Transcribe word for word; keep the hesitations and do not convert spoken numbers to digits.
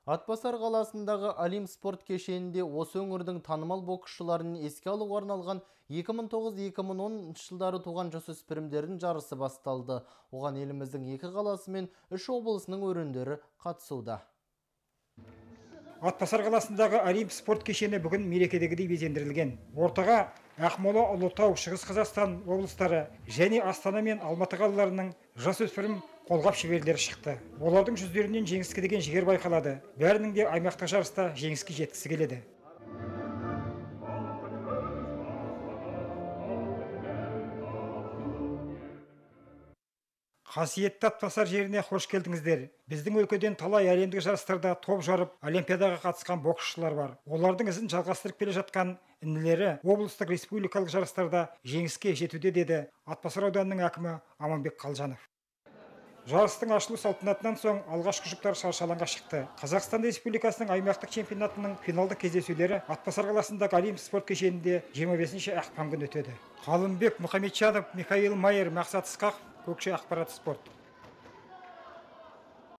Атбасар қаласындағы Олимп спорт кешенінде осы өңірдің танымал боксшыларын еске алуға арналған екі мың тоғыз - екі мың оныншы жылдары туған жасөспірімдердің жарысы басталды. Оған еліміздің екі қаласы мен үш облысының өрендері қатысуда. Атбасар қаласындағы Олимп спорт кешені бүгін мерекедегідей безендірілген. Ортаға Ақмола, Ұлытау, Шығыс Қазақстан облыстары және Астана мен Алматы қалаларының жасөспірім қолғап шеберлері шықты. Олардың жүздерінен жеңіске деген жігер байқалады. Бәрінің де аймақтық жарыста жеңіске жеткісі келеді. Қасиетті Атбасар жеріне қош келдіңіздер. Біздің өлкеден талай әлемдік жарыстарда топ жарып, олимпиадаға қатысқан боксшылар бар. Олардың ізін жалғастырып келе жатқан інілері облыстық республикалық жарыстарда жеңіске жетуде, деді Атбасар ауданының әкімі Аманбек Қалжанов. Жарыстың ашылу салтанатынан соң алғашқы жұптар шаршы алаңға шықты. Қазақстан Республикасының аймақтық чемпионатының финалдық кездесулері Атбасар қаласындағы Олимп спорт кешенінде жиырма бесінші ақпан күні өтеді. Қалымбек Мұхамеджанов, Михаил Майер, Мақсат Ысқақов, Көкше ақпарат спорт.